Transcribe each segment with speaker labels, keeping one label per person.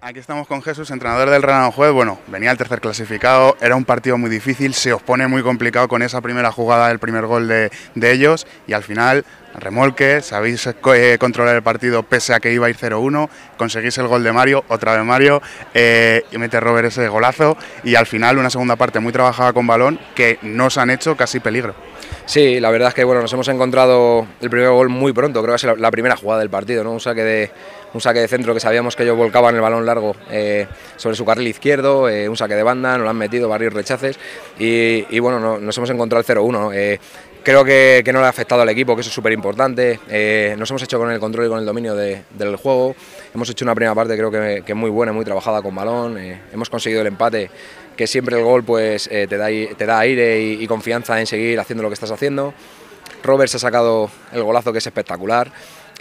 Speaker 1: Aquí estamos con Jesús, entrenador del Real Aranjuez. Bueno, venía el tercer clasificado, era un partido muy difícil, se os pone muy complicado con esa primera jugada, el primer gol de ellos, y al final, remolque, sabéis controlar el partido pese a que iba a ir 0-1, conseguís el gol de Mario, otra vez Mario, y mete Robert ese golazo, y al final una segunda parte muy trabajada con balón que nos han hecho casi peligro.
Speaker 2: Sí, la verdad es que bueno, nos hemos encontrado el primer gol muy pronto, creo que es la primera jugada del partido, ¿no? Un saque de centro que sabíamos que ellos volcaban el balón largo sobre su carril izquierdo, un saque de banda, nos lo han metido, varios rechaces y bueno, nos hemos encontrado el 0-1. Creo que no le ha afectado al equipo, que eso es súper importante. Nos hemos hecho con el control y con el dominio del juego. Hemos hecho una primera parte creo que muy buena, muy trabajada con balón. Hemos conseguido el empate, que siempre el gol pues, te da aire y confianza en seguir haciendo lo que estás haciendo. Robert se ha sacado el golazo, que es espectacular.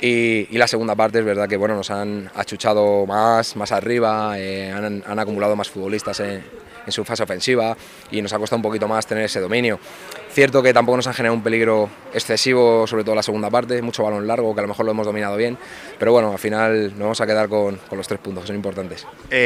Speaker 2: Y la segunda parte es verdad que bueno, nos han achuchado más arriba, han acumulado más futbolistas en su fase ofensiva y nos ha costado un poquito más tener ese dominio. Cierto que tampoco nos han generado un peligro excesivo, sobre todo la segunda parte, mucho balón largo, que a lo mejor lo hemos dominado bien, pero bueno, al final nos vamos a quedar con los 3 puntos, que son importantes.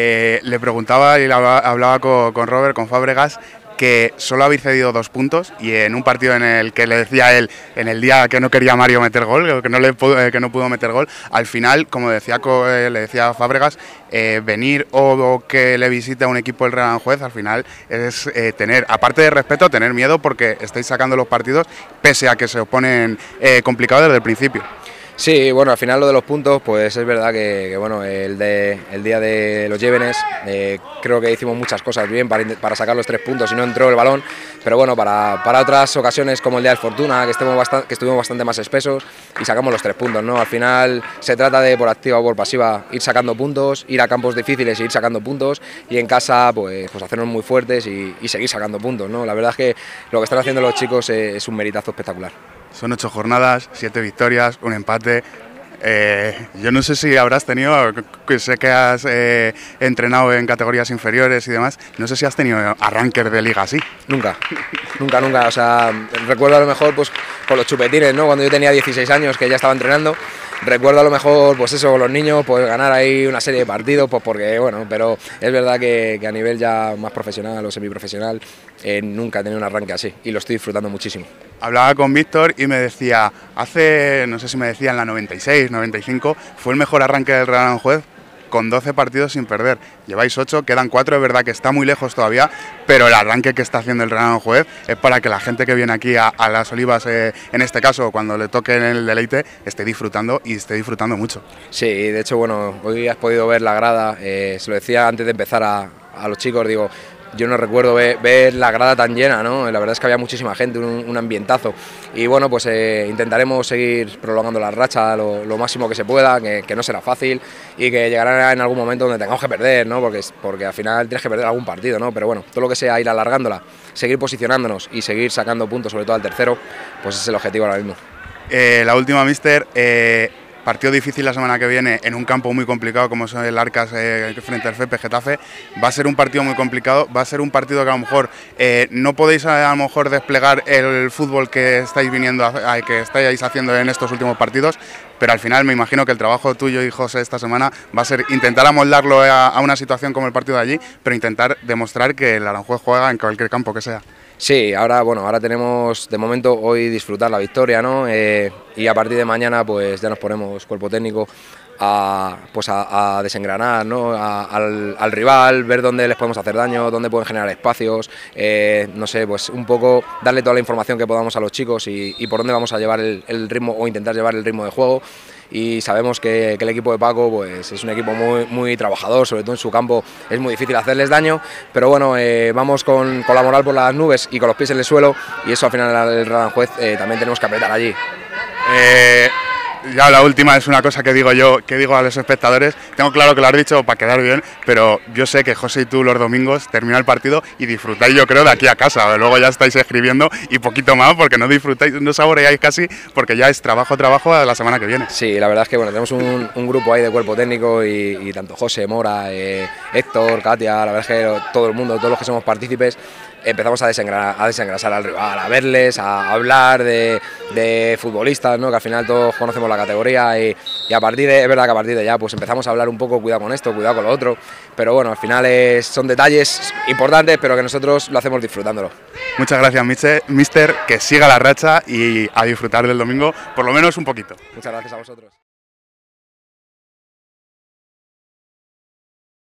Speaker 1: Le preguntaba y hablaba con Robert, con Fábregas, que solo habéis cedido 2 puntos y en un partido en el que le decía a él, en el día que no quería Mario meter gol, que no pudo meter gol, al final, como decía, le decía a Fábregas, venir o que le visite a un equipo del Real Aranjuez, al final es tener, aparte de respeto, tener miedo porque estáis sacando los partidos pese a que se os ponen complicados desde el principio.
Speaker 2: Sí, bueno, al final lo de los puntos, pues es verdad que bueno, el día de los Llévenes creo que hicimos muchas cosas bien para sacar los 3 puntos y no entró el balón, pero bueno, para otras ocasiones como el día del Fortuna, que estuvimos bastante más espesos y sacamos los 3 puntos, ¿no? Al final se trata de, por activa o por pasiva, ir sacando puntos, ir a campos difíciles e ir sacando puntos, y en casa pues hacernos muy fuertes y seguir sacando puntos, ¿no? La verdad es que lo que están haciendo los chicos es un meritazo espectacular.
Speaker 1: Son 8 jornadas, 7 victorias, un empate. Yo no sé si habrás tenido, que sé que has entrenado en categorías inferiores y demás, no sé si has tenido arranques de liga así.
Speaker 2: Nunca, o sea, recuerdo a lo mejor pues con los chupetines, ¿no? Cuando yo tenía 16 años, que ya estaba entrenando, recuerdo a lo mejor pues eso, con los niños, pues ganar ahí una serie de partidos, pues porque bueno, pero es verdad que a nivel ya más profesional o semiprofesional nunca he tenido un arranque así y lo estoy disfrutando muchísimo.
Speaker 1: Hablaba con Víctor y me decía, no sé si me decía en la 96, 95, fue el mejor arranque del Real Aranjuez con 12 partidos sin perder. Lleváis 8, quedan 4, es verdad que está muy lejos todavía, pero el arranque que está haciendo el Real Aranjuez es para que la gente que viene aquí a Las Olivas, en este caso, cuando le toque en el Deleite, esté disfrutando y esté disfrutando mucho.
Speaker 2: Sí, de hecho, bueno, hoy has podido ver la grada, se lo decía antes de empezar a los chicos, digo, yo no recuerdo ver la grada tan llena, ¿no? La verdad es que había muchísima gente, un ambientazo. Y bueno, pues intentaremos seguir prolongando la racha lo máximo que se pueda, que no será fácil y que llegará en algún momento donde tengamos que perder, ¿no? Porque al final tienes que perder algún partido, ¿no? Pero bueno, todo lo que sea ir alargándola, seguir posicionándonos y seguir sacando puntos, sobre todo al tercero, pues es el objetivo ahora mismo.
Speaker 1: La última, míster. Partido difícil la semana que viene en un campo muy complicado como son el Arcas frente al FP Getafe. Va a ser un partido muy complicado, va a ser un partido que a lo mejor no podéis a lo mejor desplegar el fútbol que estáis que estáis haciendo en estos últimos partidos, pero al final me imagino que el trabajo tuyo y José esta semana va a ser intentar amoldarlo a una situación como el partido de allí, pero intentar demostrar que el Aranjuez juega en cualquier campo que sea.
Speaker 2: Sí, ahora tenemos de momento hoy disfrutar la victoria, ¿no? Y a partir de mañana pues ya nos ponemos cuerpo técnico a desengranar, ¿no? al rival, ver dónde les podemos hacer daño, dónde pueden generar espacios, no sé, pues un poco darle toda la información que podamos a los chicos y por dónde vamos a llevar el ritmo o intentar llevar el ritmo de juego. Y sabemos que el equipo de Paco pues, es un equipo muy trabajador, sobre todo en su campo es muy difícil hacerles daño, pero bueno, vamos con la moral por las nubes y con los pies en el suelo, y eso al final el Real Aranjuez también tenemos que apretar allí.
Speaker 1: Ya la última es una cosa que digo a los espectadores. Tengo claro que lo has dicho para quedar bien, pero yo sé que José y tú los domingos termina el partido y disfrutáis, yo creo, de aquí a casa. Luego ya estáis escribiendo y poquito más porque no disfrutáis, no saboreáis casi, porque ya es trabajo a la semana que viene.
Speaker 2: Sí, la verdad es que bueno, tenemos un grupo ahí de cuerpo técnico y tanto José, Mora, Héctor, Katia, la verdad es que todo el mundo, todos los que somos partícipes, empezamos a desengrasar al rival, a verles, a hablar de futbolistas, ¿no? Que al final todos conocemos la categoría y a partir de, es verdad que a partir de ya pues empezamos a hablar un poco, cuidado con esto, cuidado con lo otro, pero bueno, al final son detalles importantes, pero que nosotros lo hacemos disfrutándolo.
Speaker 1: Muchas gracias, mister, que siga la racha y a disfrutar del domingo, por lo menos un poquito.
Speaker 2: Muchas gracias a vosotros.